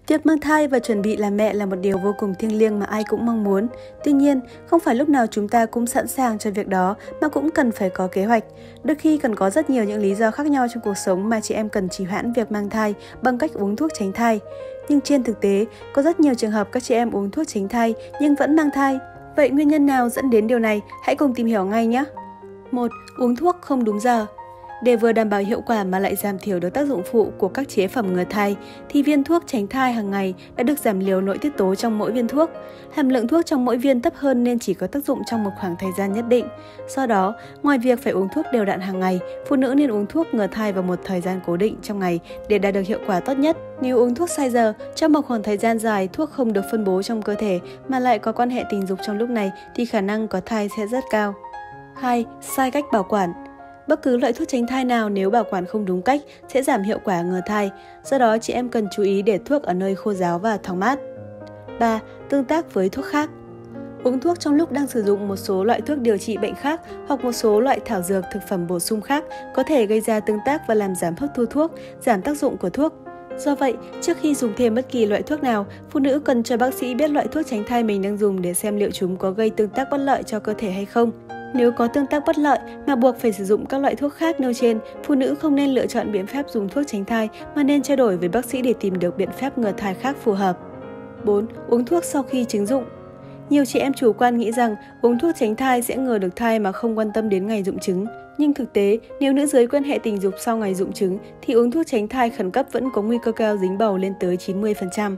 Việc mang thai và chuẩn bị làm mẹ là một điều vô cùng thiêng liêng mà ai cũng mong muốn. Tuy nhiên, không phải lúc nào chúng ta cũng sẵn sàng cho việc đó mà cũng cần phải có kế hoạch. Đôi khi còn có rất nhiều những lý do khác nhau trong cuộc sống mà chị em cần trì hoãn việc mang thai bằng cách uống thuốc tránh thai. Nhưng trên thực tế, có rất nhiều trường hợp các chị em uống thuốc tránh thai nhưng vẫn mang thai. Vậy nguyên nhân nào dẫn đến điều này? Hãy cùng tìm hiểu ngay nhé! 1. Uống thuốc không đúng giờ. Để vừa đảm bảo hiệu quả mà lại giảm thiểu được tác dụng phụ của các chế phẩm ngừa thai, thì viên thuốc tránh thai hàng ngày đã được giảm liều nội tiết tố trong mỗi viên thuốc. Hàm lượng thuốc trong mỗi viên thấp hơn nên chỉ có tác dụng trong một khoảng thời gian nhất định. Do đó, ngoài việc phải uống thuốc đều đặn hàng ngày, phụ nữ nên uống thuốc ngừa thai vào một thời gian cố định trong ngày để đạt được hiệu quả tốt nhất. Nếu uống thuốc sai giờ, trong một khoảng thời gian dài thuốc không được phân bố trong cơ thể mà lại có quan hệ tình dục trong lúc này thì khả năng có thai sẽ rất cao. 2. Sai cách bảo quản. Bất cứ loại thuốc tránh thai nào nếu bảo quản không đúng cách sẽ giảm hiệu quả ngừa thai, do đó chị em cần chú ý để thuốc ở nơi khô ráo và thoáng mát. 3. Tương tác với thuốc khác. Uống thuốc trong lúc đang sử dụng một số loại thuốc điều trị bệnh khác hoặc một số loại thảo dược thực phẩm bổ sung khác có thể gây ra tương tác và làm giảm hấp thu thuốc, giảm tác dụng của thuốc. Do vậy, trước khi dùng thêm bất kỳ loại thuốc nào, phụ nữ cần cho bác sĩ biết loại thuốc tránh thai mình đang dùng để xem liệu chúng có gây tương tác bất lợi cho cơ thể hay không. Nếu có tương tác bất lợi mà buộc phải sử dụng các loại thuốc khác nêu trên, phụ nữ không nên lựa chọn biện pháp dùng thuốc tránh thai mà nên trao đổi với bác sĩ để tìm được biện pháp ngừa thai khác phù hợp. 4. Uống thuốc sau khi trứng rụng. Nhiều chị em chủ quan nghĩ rằng uống thuốc tránh thai sẽ ngừa được thai mà không quan tâm đến ngày rụng trứng. Nhưng thực tế, nếu nữ giới quan hệ tình dục sau ngày rụng trứng thì uống thuốc tránh thai khẩn cấp vẫn có nguy cơ cao dính bầu lên tới 90%.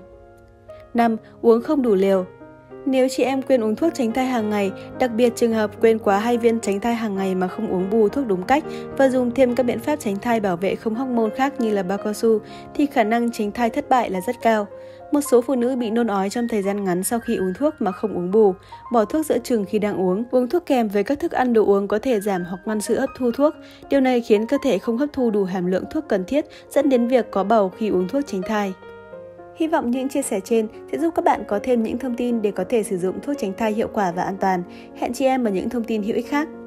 5. Uống không đủ liều. Nếu chị em quên uống thuốc tránh thai hàng ngày, đặc biệt trường hợp quên quá 2 viên tránh thai hàng ngày mà không uống bù thuốc đúng cách và dùng thêm các biện pháp tránh thai bảo vệ không hormone khác như là bao cao su, thì khả năng tránh thai thất bại là rất cao. Một số phụ nữ bị nôn ói trong thời gian ngắn sau khi uống thuốc mà không uống bù, bỏ thuốc giữa chừng khi đang uống thuốc kèm với các thức ăn đồ uống có thể giảm hoặc ngăn sự hấp thu thuốc. Điều này khiến cơ thể không hấp thu đủ hàm lượng thuốc cần thiết, dẫn đến việc có bầu khi uống thuốc tránh thai. Hy vọng những chia sẻ trên sẽ giúp các bạn có thêm những thông tin để có thể sử dụng thuốc tránh thai hiệu quả và an toàn. Hẹn chị em ở những thông tin hữu ích khác.